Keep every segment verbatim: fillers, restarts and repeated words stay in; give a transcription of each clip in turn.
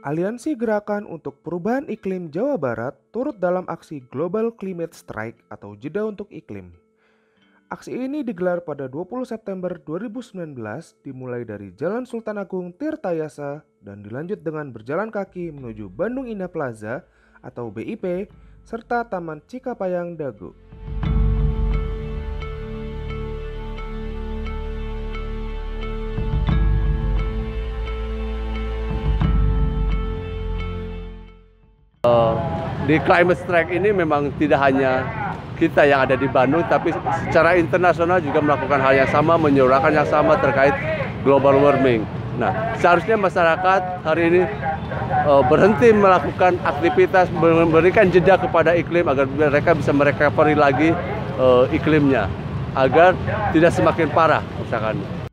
Aliansi Gerakan untuk Perubahan Iklim Jawa Barat turut dalam aksi Global Climate Strike atau Jeda untuk Iklim. Aksi ini digelar pada dua puluh September dua ribu sembilan belas dimulai dari Jalan Sultan Agung Tirtayasa dan dilanjut dengan berjalan kaki menuju Bandung Indah Plaza atau B I P serta Taman Cikapayang Dago. Di Climate Strike ini memang tidak hanya kita yang ada di Bandung, tapi secara internasional juga melakukan hal yang sama, menyuarakan yang sama terkait global warming. Nah, seharusnya masyarakat hari ini uh, berhenti melakukan aktivitas, memberikan jeda kepada iklim agar mereka bisa merecovery lagi uh, iklimnya, agar tidak semakin parah misalkan.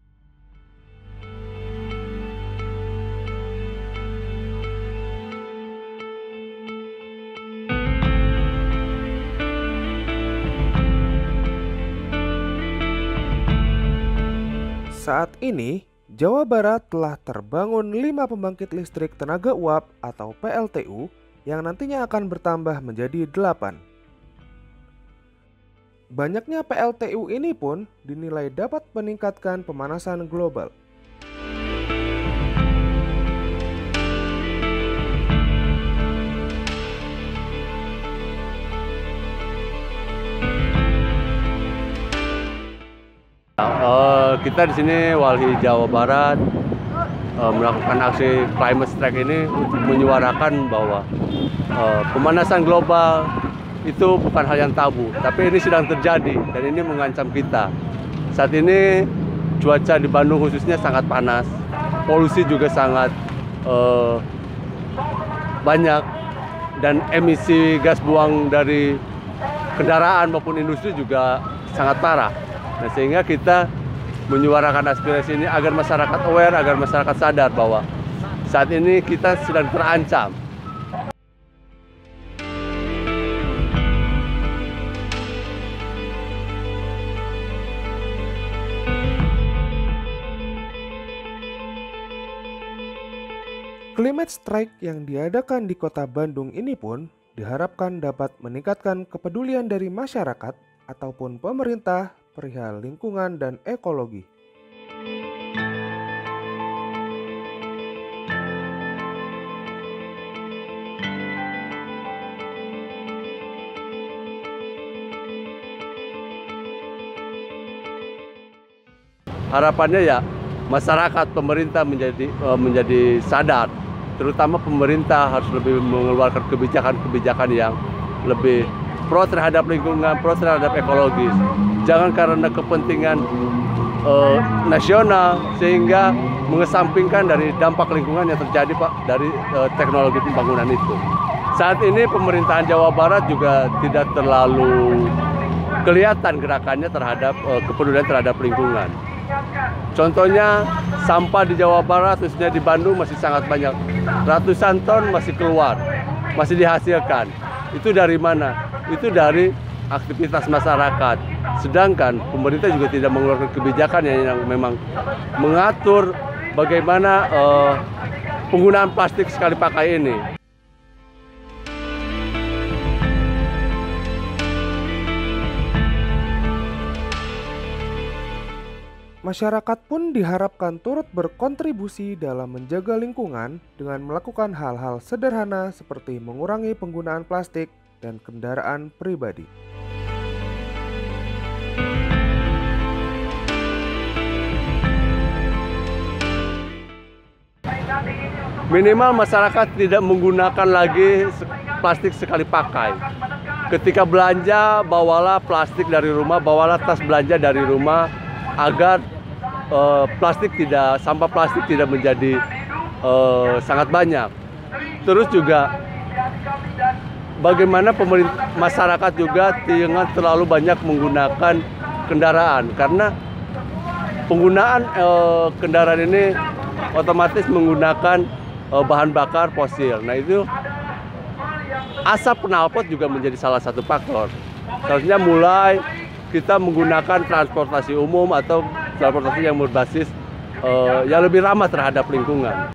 Saat ini, Jawa Barat telah terbangun lima pembangkit listrik tenaga uap atau P L T U yang nantinya akan bertambah menjadi delapan. Banyaknya P L T U ini pun dinilai dapat meningkatkan pemanasan global. Uh, kita di sini Walhi Jawa Barat uh, melakukan aksi Climate Strike ini untuk menyuarakan bahwa uh, pemanasan global itu bukan hal yang tabu, tapi ini sedang terjadi dan ini mengancam kita. Saat ini cuaca di Bandung khususnya sangat panas, polusi juga sangat uh, banyak, dan emisi gas buang dari kendaraan maupun industri juga sangat parah. Nah, sehingga kita menyuarakan aspirasi ini agar masyarakat aware, agar masyarakat sadar bahwa saat ini kita sedang terancam. Climate Strike yang diadakan di Kota Bandung ini pun diharapkan dapat meningkatkan kepedulian dari masyarakat ataupun pemerintah perihal lingkungan dan ekologi. Harapannya ya masyarakat, pemerintah menjadi menjadi sadar, terutama pemerintah harus lebih mengeluarkan kebijakan-kebijakan yang lebih pro terhadap lingkungan, pro terhadap ekologis. Jangan karena kepentingan uh, nasional sehingga mengesampingkan dari dampak lingkungan yang terjadi Pak dari uh, teknologi pembangunan itu. Saat ini pemerintahan Jawa Barat juga tidak terlalu kelihatan gerakannya terhadap uh, kepedulian terhadap lingkungan. Contohnya sampah di Jawa Barat, khususnya di Bandung masih sangat banyak. Ratusan ton masih keluar, masih dihasilkan. Itu dari mana? Itu dari aktivitas masyarakat. Sedangkan pemerintah juga tidak mengeluarkan kebijakan yang, yang memang mengatur bagaimana uh, penggunaan plastik sekali pakai ini. Masyarakat pun diharapkan turut berkontribusi dalam menjaga lingkungan dengan melakukan hal-hal sederhana seperti mengurangi penggunaan plastik dan kendaraan pribadi. Minimal masyarakat tidak menggunakan lagi plastik sekali pakai. Ketika belanja, bawalah plastik dari rumah, bawalah tas belanja dari rumah, agar uh, plastik tidak, sampah plastik tidak menjadi uh, sangat banyak. Terus juga bagaimana pemerintah, masyarakat juga jangan terlalu banyak menggunakan kendaraan, karena penggunaan uh, kendaraan ini otomatis menggunakan uh, bahan bakar fosil. Nah, itu asap knalpot juga menjadi salah satu faktor. Seharusnya mulai kita menggunakan transportasi umum atau transportasi yang berbasis uh, yang lebih ramah terhadap lingkungan.